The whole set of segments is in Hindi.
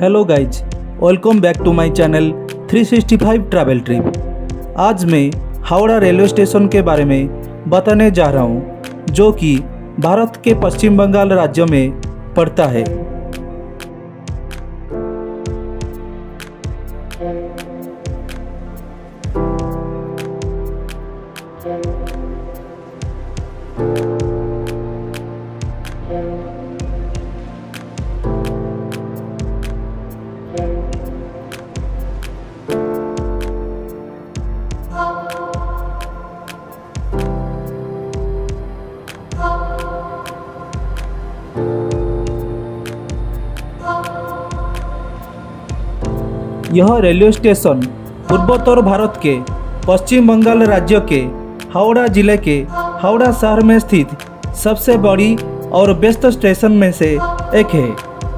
Hello guys, welcome back to my channel 365 travel trip. आज मैं हावड़ा रेलवे स्टेशन के बारे में बताने जा रहा हूँ, जो कि भारत के पश्चिम बंगाल राज्य में पड़ता है। यह रेलवे स्टेशन पूर्वोत्तर भारत के पश्चिम बंगाल राज्य के हावड़ा जिले के हावड़ा शहर में स्थित सबसे बड़ी और व्यस्त स्टेशन में से एक है।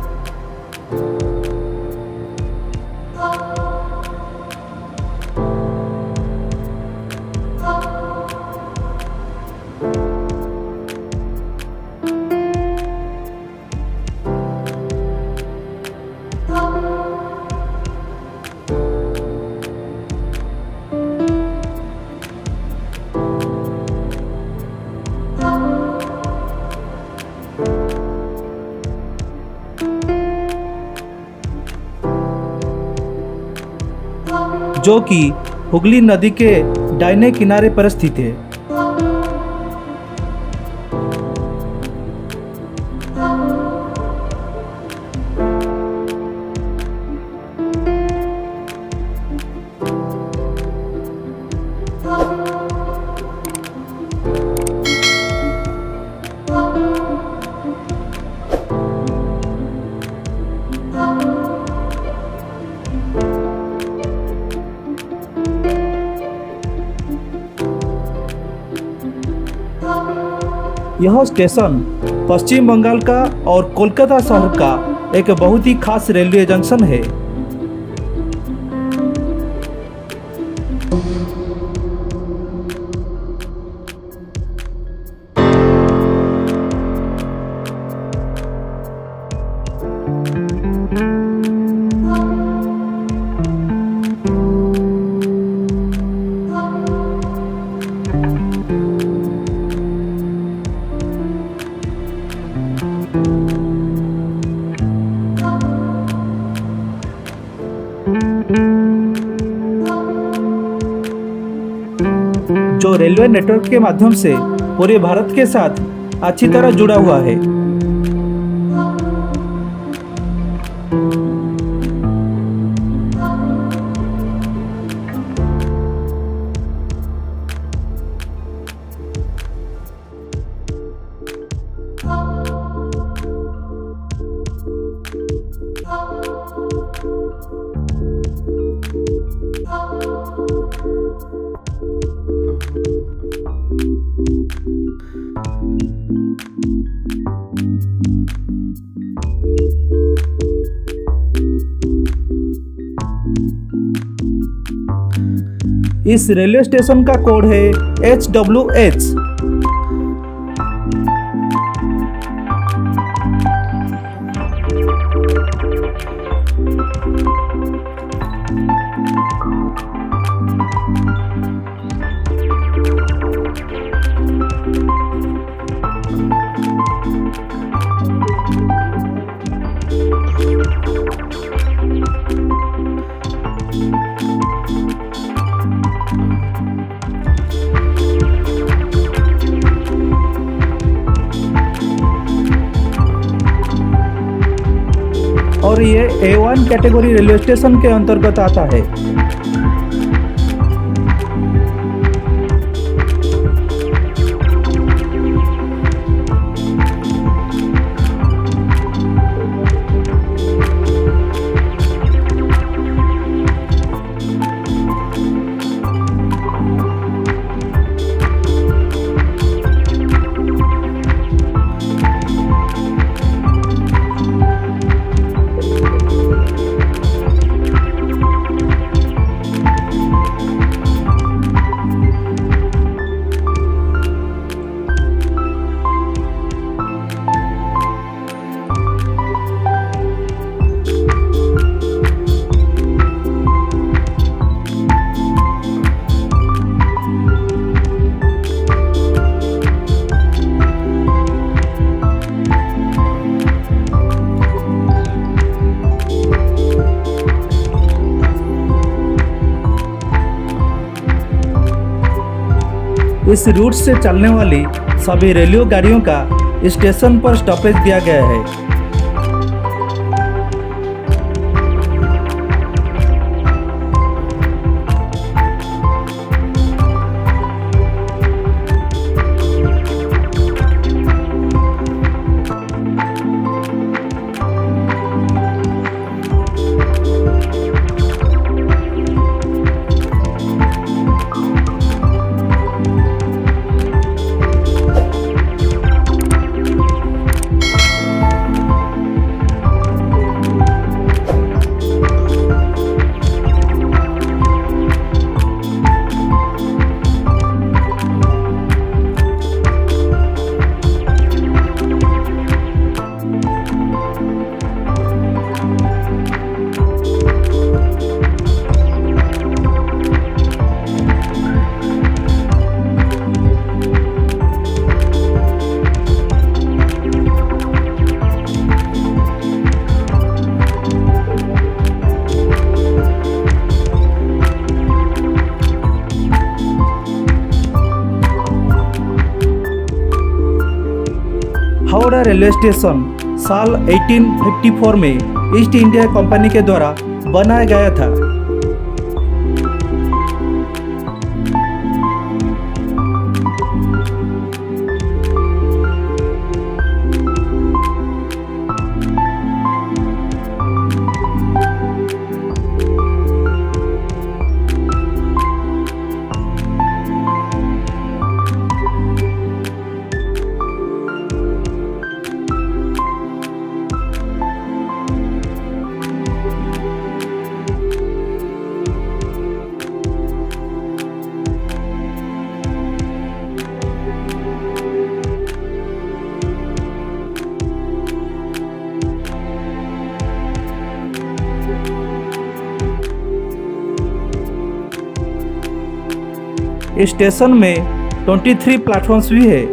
जो कि हुगली नदी के दाहिने किनारे पर स्थित है। यह स्टेशन पश्चिम बंगाल का और कोलकाता शहर का एक बहुत ही खास रेलवे जंक्शन है। जो रेलवे नेटवर्क के माध्यम से पूरे भारत के साथ अच्छी तरह जुड़ा हुआ है। इस रेलवे स्टेशन का कोड है HWH। और ये A1 कैटेगरी रेलवे स्टेशन के अंतर्गत आता है। इस रूट से चलने वाली सभी रेलवे गाड़ियों का स्टेशन पर स्टॉपेज दिया गया है। हावड़ा रेलवे स्टेशन साल 1854 में ईस्ट इंडिया कंपनी के द्वारा बनाया गया था। स्टेशन में 23 प्लेटफॉर्म्स भी है।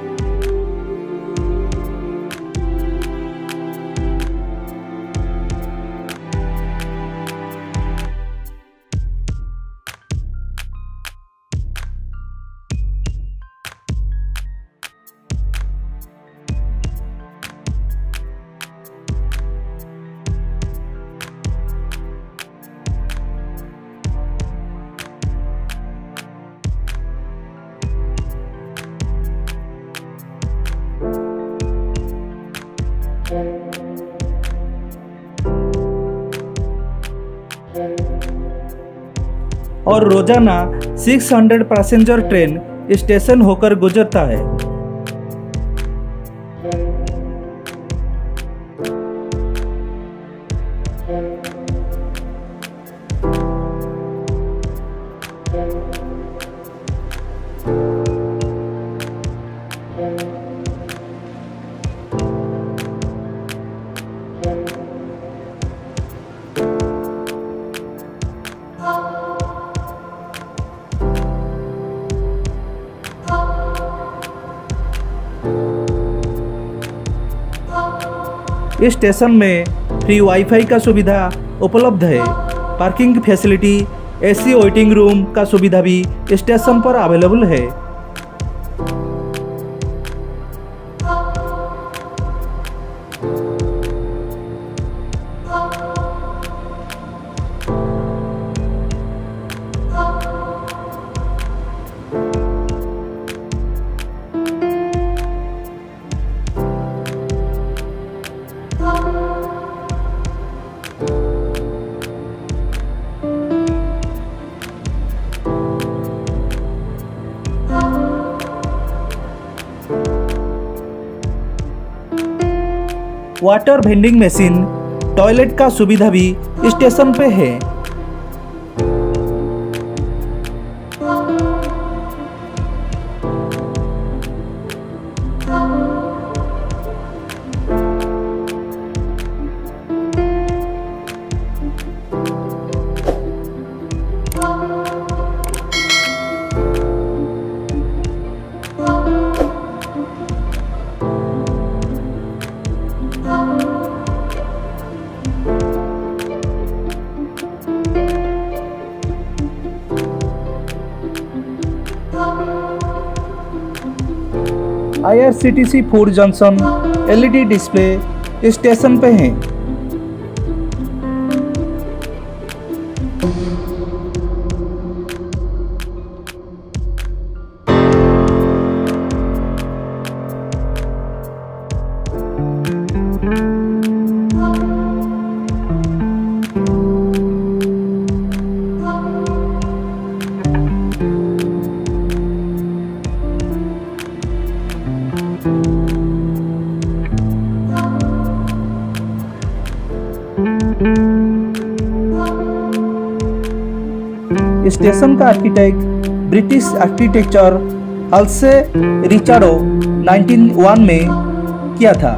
और रोजाना 600 पैसेंजर ट्रेन स्टेशन होकर गुजरता है। इस स्टेशन में फ्री वाईफाई का सुविधा उपलब्ध है। Parking facility, AC waiting room का सुविधा भी स्टेशन पर अवेलेबल है। वाटर वेंडिंग मशीन, टॉयलेट का सुविधा भी स्टेशन पे है। IRCTC food junction LED display station पे हैं। स्टेशन का architect British architecture Halsey Ricardo 1901 में किया था।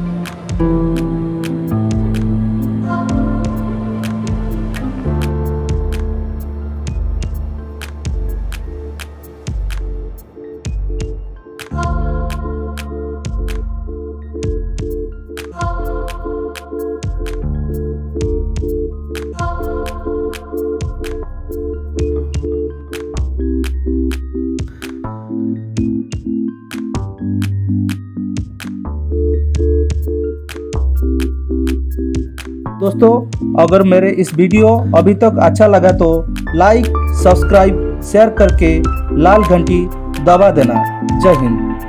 दोस्तों, अगर मेरे इस वीडियो अभी तक अच्छा लगा तो लाइक, सब्सक्राइब, शेयर करके लाल घंटी दबा देना। जय हिंद।